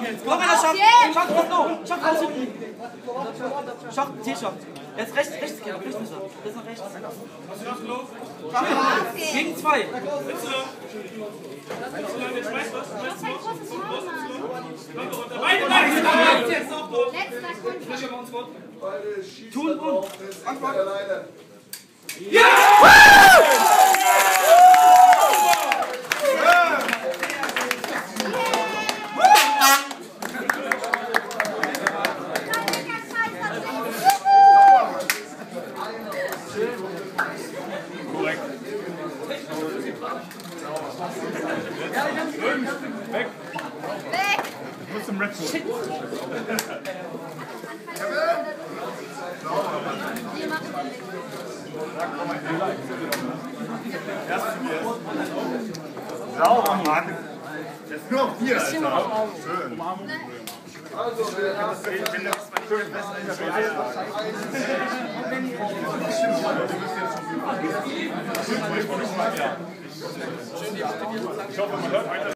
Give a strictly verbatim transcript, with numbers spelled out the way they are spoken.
jetzt. Komm, einer Schock. Schock, komm, no. Schock, raus hinten. Schock, T-Schock. Jetzt rechts, rechts gehen, rechts müssen wir. Jetzt nach rechts. Hast du noch los? Schön. Gegen zwei. Willst du noch? Willst du noch? Jetzt weißt du was? Das ist ein großes Haus, Mann. Beide, beide, jetzt noch dort. Letzter Kunde. Frische bei uns rot. Tun und. Ja! Korrekt. Weg. Weg. Ich muss zum Red Bull. Sauber, Mann. Das ist nur Bier, Alter. Schön. Also, ich finde das schön fest. Ich hoffe, man hört weiter.